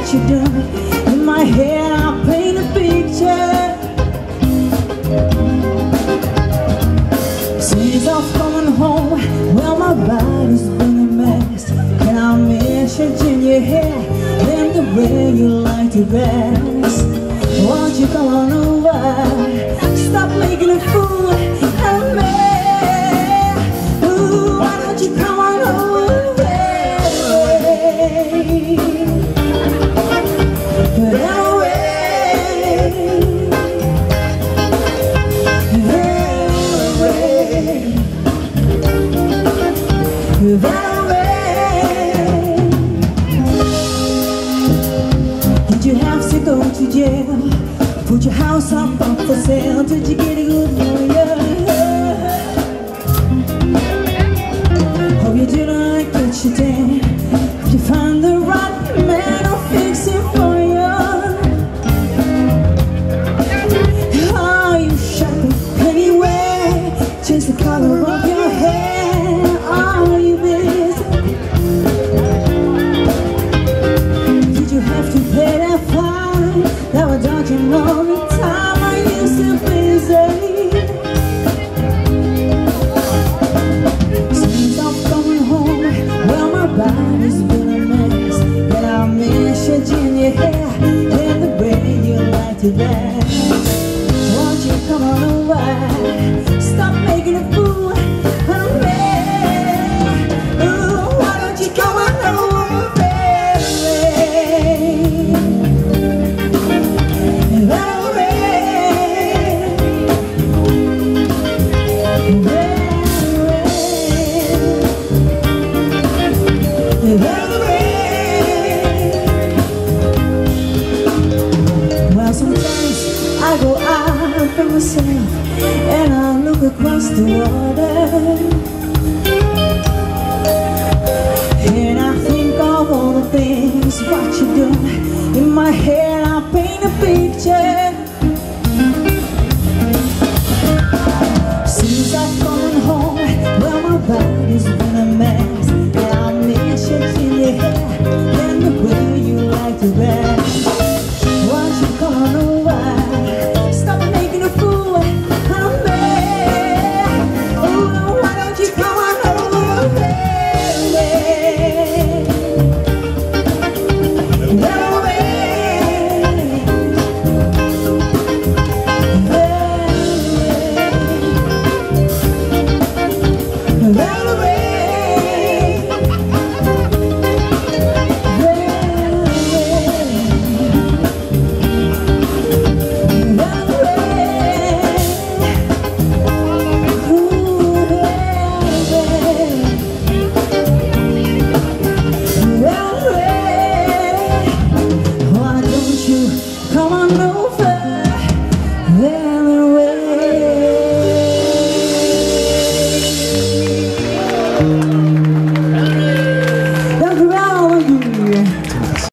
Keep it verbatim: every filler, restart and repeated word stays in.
what you done. In my head I paint a picture. Since I've coming home, well my body's been a mess. And I miss your ginger hair and the way you like to dress. Won't you come on over? Stop making a fool out of me. Ooh, why don't you come on over, baby? But anyway, anyway, anyway. Did you have to go to jail? Put your house up, up for sale? Did you get a good lawyer? Hope you didn't get your day. If you find the right man, I'll fix it for you. Are you shopping anyway? Change the color of your hair. Are you busy? Did you have to pay that fine? That was dodging all the time. I used to busy. Since I'm coming home, well my body's been a mess. And I miss your ginger hair and the way you like to dance. Won't you come on over? Stop making a fool out of me. Ooh, why don't you come on over, baby? Well, sometimes I go out by myself and I look across the water.